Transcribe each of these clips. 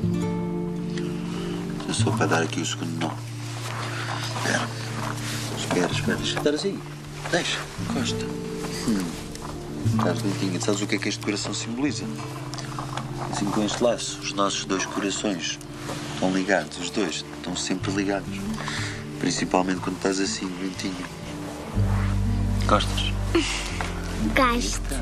Eu sou para dar aqui o segundo não. Espera. Deixa estar assim. Deixa, encosta. Estás bonitinha. Sabes o que é que este coração simboliza? Assim, com este laço, os nossos dois corações estão ligados, os dois estão sempre ligados. Principalmente quando estás assim, bonitinha. Gostas? Gosto.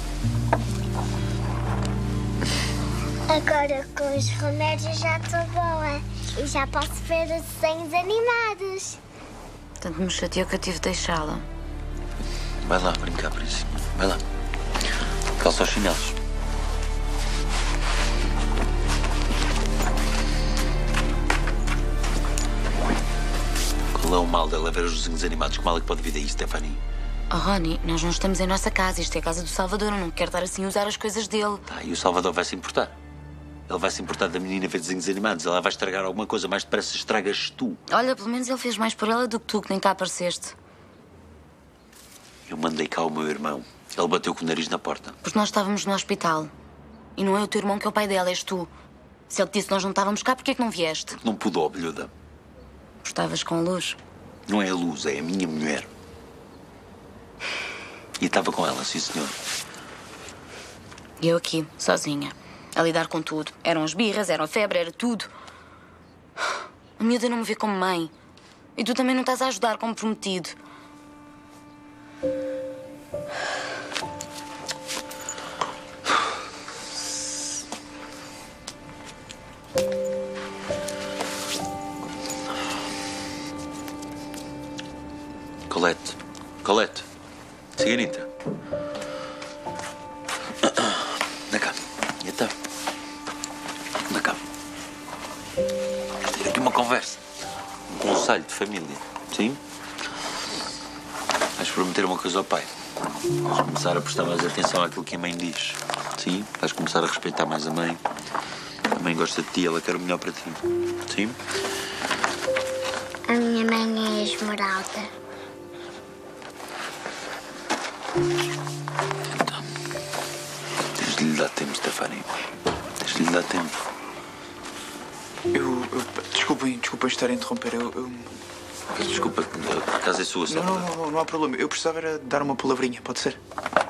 Agora com os remédios já estou boa e já posso ver os desenhos animados. Tanto me chateou que eu tive de deixá-la. Vai lá brincar, príncipe. Vai lá. Calça os chinelos. Qual é o mal dela ver os desenhos animados? Que mal é que pode vir daí, Stephanie? Oh, Rony, nós não estamos em nossa casa. Isto é a casa do Salvador. Eu não quero estar assim a usar as coisas dele. Tá, e o Salvador vai se importar? Ele vai se importar da menina ver desenhos animados. Ela vai estragar alguma coisa. Mais depressa estragas tu. Olha, pelo menos ele fez mais por ela do que tu, que nem cá apareceste. Eu mandei cá o meu irmão. Ele bateu com o nariz na porta. Porque nós estávamos no hospital. E não é o teu irmão que é o pai dela, és tu. Se ele te disse que nós não estávamos cá, porquê que não vieste? Não pude, obelhuda. Estavas com a Luz? Não é a Luz, é a minha mulher. E estava com ela, sim, senhor. E eu aqui, sozinha, a lidar com tudo. Eram as birras, era a febre, era tudo. A miúda não me vê como mãe. E tu também não estás a ajudar como prometido. Colette. Cigarrita. Anda cá. Então. Anda cá. Vou ter aqui uma conversa. Um conselho de família. Sim? Vais prometer uma coisa ao pai. Vais começar a prestar mais atenção àquilo que a mãe diz. Sim? Vais começar a respeitar mais a mãe. A mãe gosta de ti, ela quer o melhor para ti. Sim? A minha mãe é Esmeralda. Então, tens de lhe dar tempo, Stephanie. Tens de lhe dar tempo. Desculpem estar a interromper. Desculpa, a casa é sua, sabe? Não há problema. Eu precisava era dar uma palavrinha, pode ser?